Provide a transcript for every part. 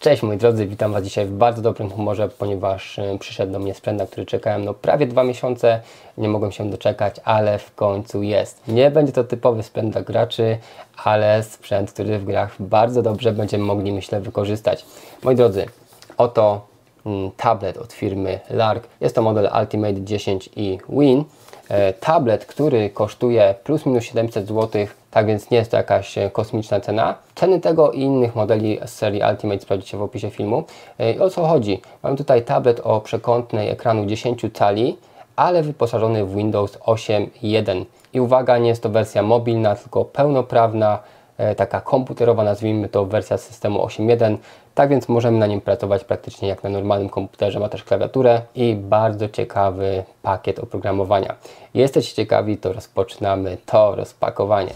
Cześć moi drodzy, witam Was dzisiaj w bardzo dobrym humorze, ponieważ przyszedł do mnie sprzęt, na który czekałem prawie 2 miesiące. Nie mogłem się doczekać, ale w końcu jest. Nie będzie to typowy sprzęt dla graczy, ale sprzęt, który w grach bardzo dobrze będziemy mogli, myślę, wykorzystać. Moi drodzy, oto tablet od firmy Lark. Jest to model Ultimate 10 i Win. Tablet, który kosztuje plus minus 700 zł, tak więc nie jest to jakaś kosmiczna cena. Ceny tego i innych modeli z serii Ultimate sprawdzicie w opisie filmu. I o co chodzi? Mamy tutaj tablet o przekątnej ekranu 10 cali, ale wyposażony w Windows 8.1. I uwaga, nie jest to wersja mobilna, tylko pełnoprawna, taka komputerowa, nazwijmy to, wersja systemu 8.1. Tak więc możemy na nim pracować praktycznie jak na normalnym komputerze. Ma też klawiaturę i bardzo ciekawy pakiet oprogramowania. Jesteście ciekawi, to rozpoczynamy to rozpakowanie.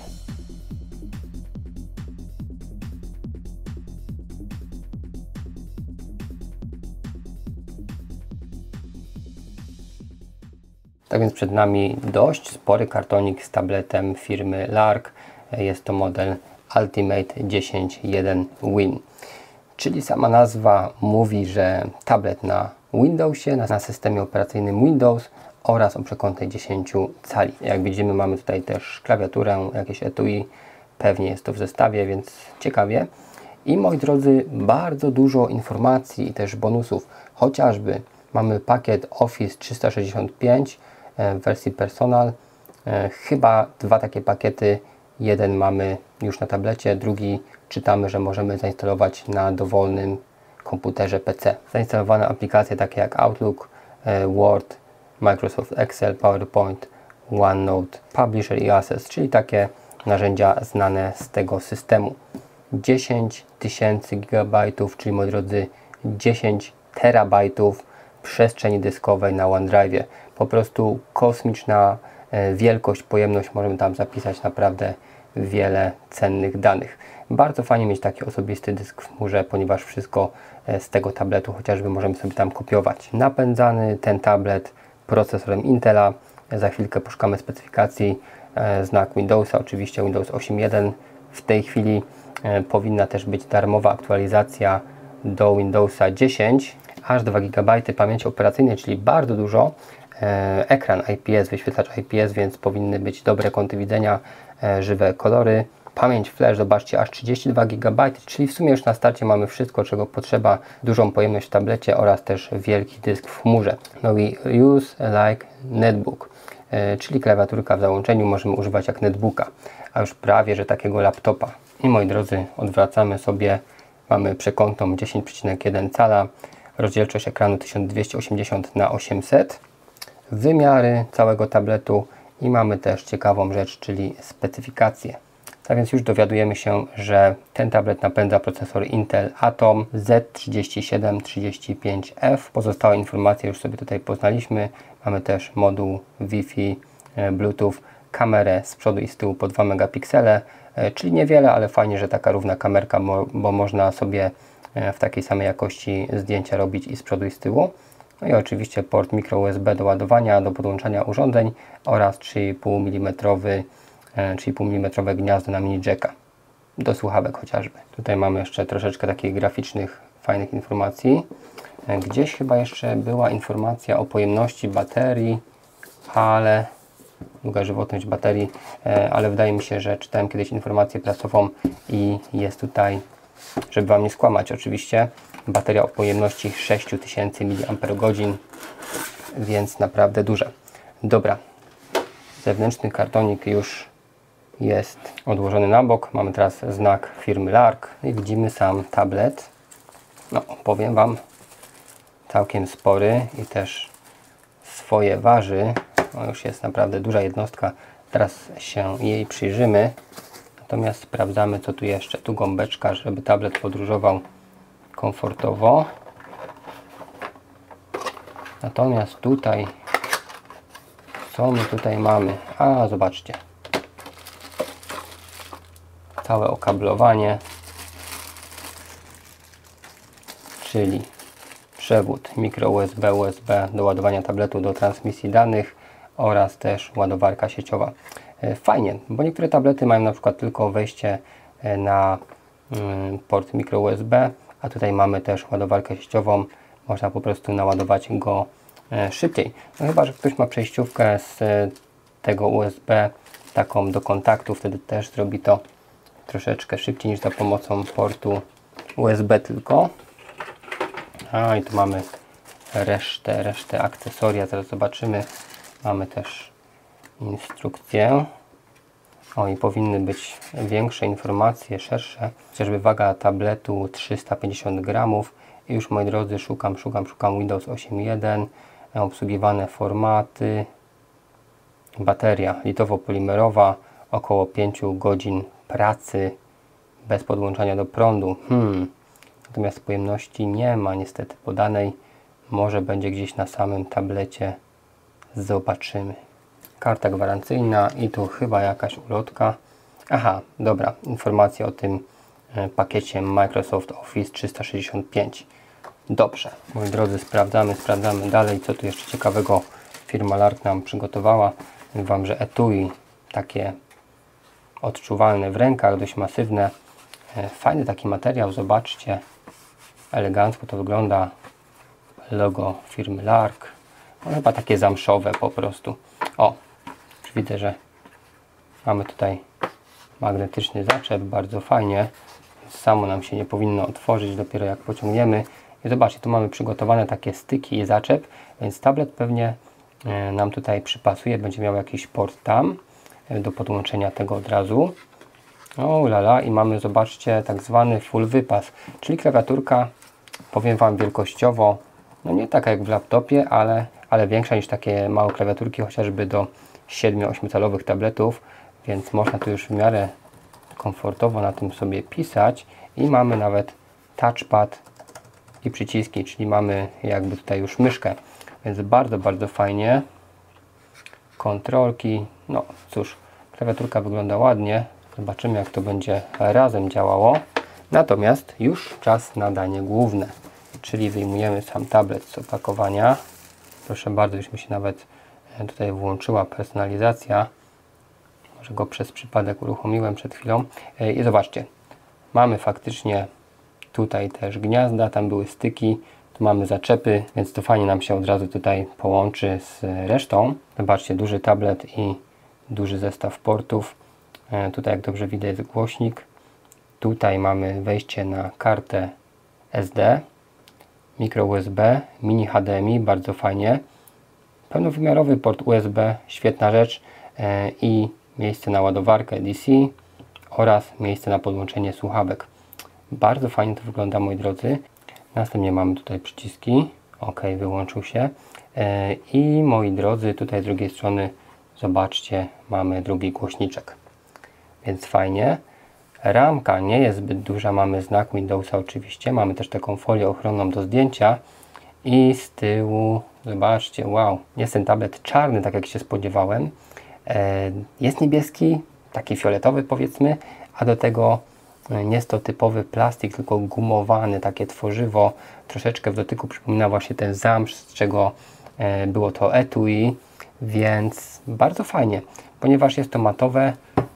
Tak więc przed nami dość spory kartonik z tabletem firmy Lark. Jest to model Ultimate 10.1 Win. Czyli sama nazwa mówi, że tablet na Windowsie, na systemie operacyjnym Windows oraz o przekątnej 10 cali. Jak widzimy, mamy tutaj też klawiaturę, jakieś etui, pewnie jest to w zestawie, więc ciekawie. I moi drodzy, bardzo dużo informacji i też bonusów. Chociażby mamy pakiet Office 365 w wersji Personal. Chyba dwa takie pakiety. Jeden mamy już na tablecie, drugi czytamy, że możemy zainstalować na dowolnym komputerze PC. Zainstalowane aplikacje takie jak Outlook, Word, Microsoft Excel, PowerPoint, OneNote, Publisher i Access, czyli takie narzędzia znane z tego systemu. 10 000 GB, czyli moi drodzy 10 terabajtów przestrzeni dyskowej na OneDrive. Po prostu kosmiczna wielkość, pojemność, możemy tam zapisać naprawdę wiele cennych danych. Bardzo fajnie mieć taki osobisty dysk w chmurze, ponieważ wszystko z tego tabletu chociażby możemy sobie tam kopiować. Napędzany ten tablet procesorem Intela. Za chwilkę poszukamy specyfikacji. Znak Windowsa, oczywiście Windows 8.1. W tej chwili powinna też być darmowa aktualizacja do Windowsa 10. Aż 2 GB pamięci operacyjnej, czyli bardzo dużo. Ekran IPS, wyświetlacz IPS, więc powinny być dobre kąty widzenia, żywe kolory. Pamięć flash, zobaczcie, aż 32 GB, czyli w sumie już na starcie mamy wszystko, czego potrzeba. Dużą pojemność w tablecie oraz też wielki dysk w chmurze. No i use like netbook, czyli klawiaturka w załączeniu możemy używać jak netbooka, a już prawie, że takiego laptopa. I moi drodzy, odwracamy sobie, mamy przekątną 10,1 cala, rozdzielczość ekranu 1280 na 800, wymiary całego tabletu i mamy też ciekawą rzecz, czyli specyfikację. Tak więc już dowiadujemy się, że ten tablet napędza procesor Intel Atom Z3735F. Pozostałe informacje już sobie tutaj poznaliśmy. Mamy też moduł Wi-Fi, Bluetooth, kamerę z przodu i z tyłu po 2 megapiksele, czyli niewiele, ale fajnie, że taka równa kamerka, bo można sobie w takiej samej jakości zdjęcia robić i z przodu i z tyłu. No i oczywiście port micro USB do ładowania, do podłączania urządzeń oraz 3,5 mm gniazdo na mini jacka do słuchawek chociażby. Tutaj mamy jeszcze troszeczkę takich graficznych, fajnych informacji. Gdzieś chyba jeszcze była informacja o pojemności baterii, ale długa żywotność baterii, ale wydaje mi się, że czytałem kiedyś informację prasową i jest tutaj, żeby Wam nie skłamać oczywiście, bateria o pojemności 6000 mAh, więc naprawdę duża. Dobra, zewnętrzny kartonik już jest odłożony na bok. Mamy teraz znak firmy Lark i widzimy sam tablet. No, powiem Wam, całkiem spory i też swoje waży. No, już jest naprawdę duża jednostka. Teraz się jej przyjrzymy. Natomiast sprawdzamy, co tu jeszcze. Tu gąbeczka, żeby tablet podróżował komfortowo. Natomiast tutaj, co my tutaj mamy? A, zobaczcie. Całe okablowanie, czyli przewód micro USB, USB do ładowania tabletu, do transmisji danych oraz też ładowarka sieciowa. Fajnie, bo niektóre tablety mają na przykład tylko wejście na port micro USB, a tutaj mamy też ładowarkę sieciową, można po prostu naładować go szybciej. No chyba że ktoś ma przejściówkę z tego USB taką do kontaktu, wtedy też zrobi to troszeczkę szybciej niż za pomocą portu USB tylko. A i tu mamy resztę akcesoria, zaraz zobaczymy. Mamy też instrukcję. O, i powinny być większe informacje, szersze. Chociażby waga tabletu 350 gramów. I już, moi drodzy, szukam Windows 8.1, obsługiwane formaty, bateria litowo-polimerowa, około 5 godzin pracy bez podłączania do prądu. Natomiast pojemności nie ma niestety podanej. Może będzie gdzieś na samym tablecie. Zobaczymy. Karta gwarancyjna i tu chyba jakaś ulotka. Aha, dobra, informacja o tym pakiecie Microsoft Office 365. Dobrze, moi drodzy, sprawdzamy dalej, co tu jeszcze ciekawego firma Lark nam przygotowała. Powiem Wam, że etui takie odczuwalne w rękach, dość masywne. Fajny taki materiał, zobaczcie. Elegancko to wygląda. Logo firmy Lark. No, chyba takie zamszowe po prostu. O, już widzę, że mamy tutaj magnetyczny zaczep, bardzo fajnie. Samo nam się nie powinno otworzyć, dopiero jak pociągniemy. I zobaczcie, tu mamy przygotowane takie styki i zaczep, więc tablet pewnie nam tutaj przypasuje, będzie miał jakiś port tam do podłączenia tego od razu. O lala, i mamy, zobaczcie, tak zwany full wypas, czyli klawiaturka, powiem Wam, wielkościowo, no nie taka jak w laptopie, ale większa niż takie małe klawiaturki, chociażby do 7-8 calowych tabletów, więc można tu już w miarę komfortowo na tym sobie pisać i mamy nawet touchpad i przyciski, czyli mamy jakby tutaj już myszkę, więc bardzo fajnie. Kontrolki, no cóż, klawiaturka wygląda ładnie, zobaczymy jak to będzie razem działało. Natomiast już czas na danie główne, czyli wyjmujemy sam tablet z opakowania. Proszę bardzo, już mi się nawet tutaj włączyła personalizacja. Może go przez przypadek uruchomiłem przed chwilą. I zobaczcie, mamy faktycznie tutaj też gniazda, tam były styki, tu mamy zaczepy, więc to fajnie nam się od razu tutaj połączy z resztą. Zobaczcie, duży tablet i duży zestaw portów. Tutaj, jak dobrze widać, jest głośnik. Tutaj mamy wejście na kartę SD, mikro USB, mini HDMI, bardzo fajnie. Pełnowymiarowy port USB, świetna rzecz, i miejsce na ładowarkę DC oraz miejsce na podłączenie słuchawek. Bardzo fajnie to wygląda, moi drodzy. Następnie mamy tutaj przyciski. OK, wyłączył się. I moi drodzy, tutaj z drugiej strony, zobaczcie, mamy drugi głośniczek. Więc fajnie. Ramka nie jest zbyt duża, mamy znak Windowsa oczywiście. Mamy też taką folię ochronną do zdjęcia. I z tyłu, zobaczcie, wow, jest ten tablet czarny, tak jak się spodziewałem. Jest niebieski, taki fioletowy powiedzmy, a do tego nie jest to typowy plastik, tylko gumowany, takie tworzywo. Troszeczkę w dotyku przypomina właśnie ten zamsz, z czego było to etui, więc bardzo fajnie, ponieważ jest to matowe,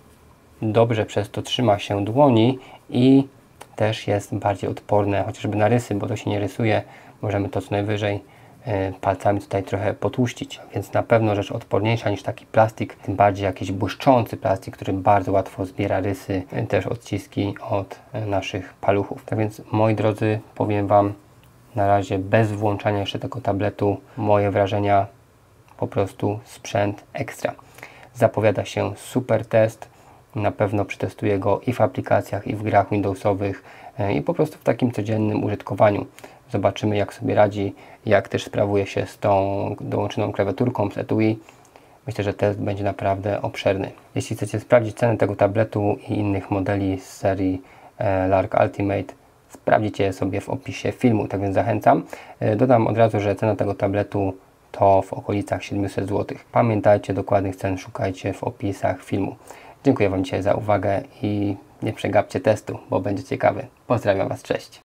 dobrze przez to trzyma się dłoni i też jest bardziej odporne chociażby na rysy, bo to się nie rysuje. Możemy to co najwyżej palcami tutaj trochę potłuścić, więc na pewno rzecz odporniejsza niż taki plastik, tym bardziej jakiś błyszczący plastik, który bardzo łatwo zbiera rysy, też odciski od naszych paluchów. Tak więc, moi drodzy, powiem Wam na razie bez włączania jeszcze tego tabletu, moje wrażenia, po prostu sprzęt ekstra. Zapowiada się super test, na pewno przetestuję go i w aplikacjach, i w grach Windowsowych, i po prostu w takim codziennym użytkowaniu. Zobaczymy jak sobie radzi, jak też sprawuje się z tą dołączoną klawiaturką, z etui. Myślę, że test będzie naprawdę obszerny. Jeśli chcecie sprawdzić cenę tego tabletu i innych modeli z serii Lark Ultimate, sprawdzicie je sobie w opisie filmu, tak więc zachęcam. Dodam od razu, że cena tego tabletu to w okolicach 700 zł. Pamiętajcie, dokładnych cen szukajcie w opisach filmu. Dziękuję Wam dzisiaj za uwagę i nie przegapcie testu, bo będzie ciekawy. Pozdrawiam Was, cześć!